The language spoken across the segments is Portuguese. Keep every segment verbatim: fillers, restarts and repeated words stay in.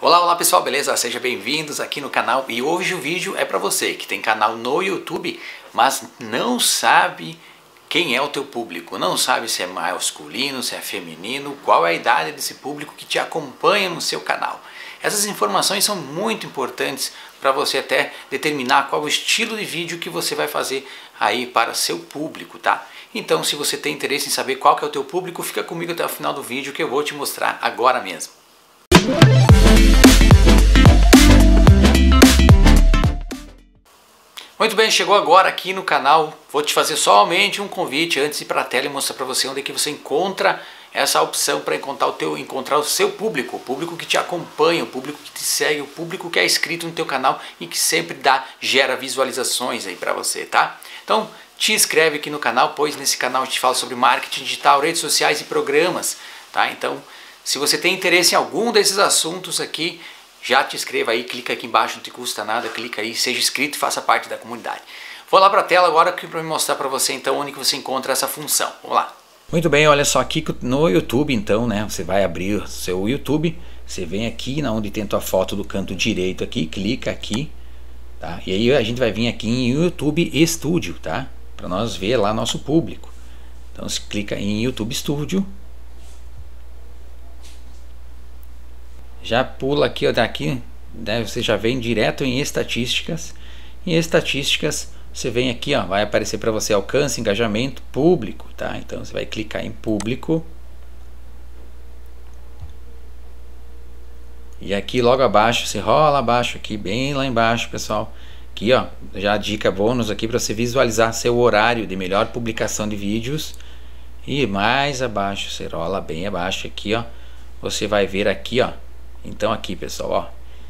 Olá, olá pessoal, beleza? Sejam bem-vindos aqui no canal e hoje o vídeo é para você que tem canal no YouTube, mas não sabe quem é o teu público, não sabe se é masculino, se é feminino, qual é a idade desse público que te acompanha no seu canal. Essas informações são muito importantes para você até determinar qual o estilo de vídeo que você vai fazer aí para seu público, tá? Então, se você tem interesse em saber qual que é o teu público, fica comigo até o final do vídeo que eu vou te mostrar agora mesmo. Muito bem, chegou agora aqui no canal, vou te fazer somente um convite antes de ir para a tela e mostrar para você onde é que você encontra essa opção para encontrar o teu, encontrar o seu público, o público que te acompanha, o público que te segue, o público que é inscrito no teu canal e que sempre dá, gera visualizações aí para você, tá? Então, te inscreve aqui no canal, pois nesse canal a gente fala sobre marketing digital, redes sociais e programas, tá? Então, se você tem interesse em algum desses assuntos aqui, já te inscreva aí, clica aqui embaixo, não te custa nada, clica aí, seja inscrito e faça parte da comunidade. Vou lá para a tela agora para me mostrar para você então onde que você encontra essa função. Vamos lá. Muito bem, olha só aqui no YouTube então, né? Você vai abrir o seu YouTube, você vem aqui na onde tem a tua foto do canto direito aqui, clica aqui, tá? E aí a gente vai vir aqui em YouTube Studio, tá? Para nós ver lá nosso público. Então você clica em YouTube Studio. Já pula aqui, ó, daqui, né, você já vem direto em estatísticas. Em estatísticas, você vem aqui, ó, vai aparecer para você alcance, engajamento, público, tá? Então você vai clicar em público. E aqui logo abaixo, você rola abaixo aqui, bem lá embaixo, pessoal. Aqui, ó, já a dica bônus aqui para você visualizar seu horário de melhor publicação de vídeos. E mais abaixo, você rola bem abaixo aqui, ó. Você vai ver aqui, ó. Então aqui, pessoal, ó,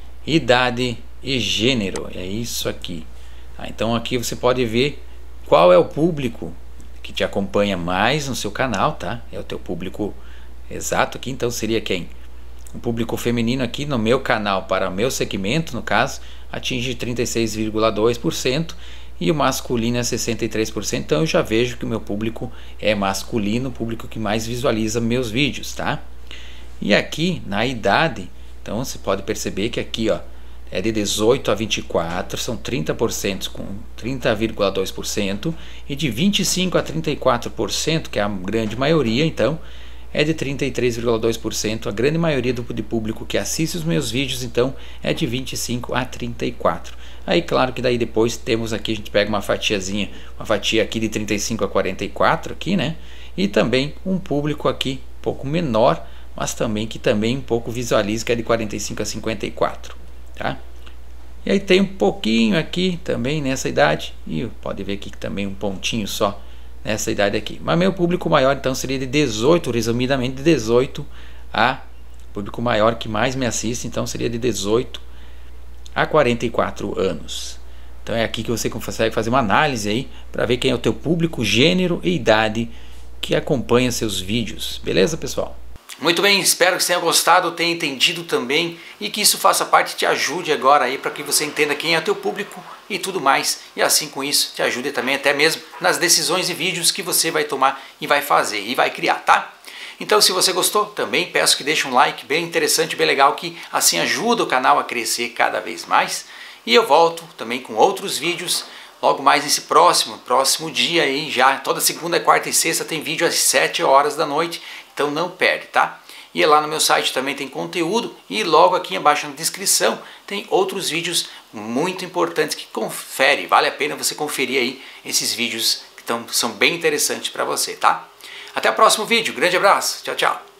idade e gênero, é isso aqui. Tá? Então aqui você pode ver qual é o público que te acompanha mais no seu canal, tá? É o teu público exato aqui, então seria quem? O público feminino aqui no meu canal, para o meu segmento, no caso, atinge trinta e seis vírgula dois por cento e o masculino é sessenta e três por cento, então eu já vejo que o meu público é masculino, o público que mais visualiza meus vídeos, tá? E aqui na idade, então você pode perceber que aqui, ó, é de dezoito a vinte e quatro, são trinta por cento com trinta vírgula dois por cento, e de vinte e cinco a trinta e quatro por cento, que é a grande maioria, então é de trinta e três vírgula dois por cento. A grande maioria do de público que assiste os meus vídeos, então, é de vinte e cinco a trinta e quatro. Aí claro que daí depois temos aqui, a gente pega uma fatiazinha, uma fatia aqui de trinta e cinco a quarenta e quatro aqui, né? E também um público aqui um pouco menor, mas também que também um pouco visualiza, que é de quarenta e cinco a cinquenta e quatro, tá? E aí tem um pouquinho aqui também nessa idade, e pode ver aqui que também um pontinho só nessa idade aqui. Mas meu público maior então seria de dezoito, resumidamente de dezoito a público maior que mais me assiste, então seria de dezoito a quarenta e quatro anos. Então é aqui que você consegue fazer uma análise aí para ver quem é o teu público, gênero e idade que acompanha seus vídeos. Beleza, pessoal? Muito bem, espero que você tenha gostado, tenha entendido também e que isso faça parte e te ajude agora aí para que você entenda quem é o teu público e tudo mais. E assim com isso te ajude também até mesmo nas decisões e vídeos que você vai tomar e vai fazer e vai criar, tá? Então se você gostou, também peço que deixe um like bem interessante, bem legal, que assim ajuda o canal a crescer cada vez mais. E eu volto também com outros vídeos logo mais nesse próximo, próximo dia aí já. Toda segunda, quarta e sexta tem vídeo às sete horas da noite. Então não perde, tá? E lá no meu site também tem conteúdo e logo aqui embaixo na descrição tem outros vídeos muito importantes que confere, vale a pena você conferir aí esses vídeos que tão, são bem interessantes para você, tá? Até o próximo vídeo, grande abraço, tchau, tchau!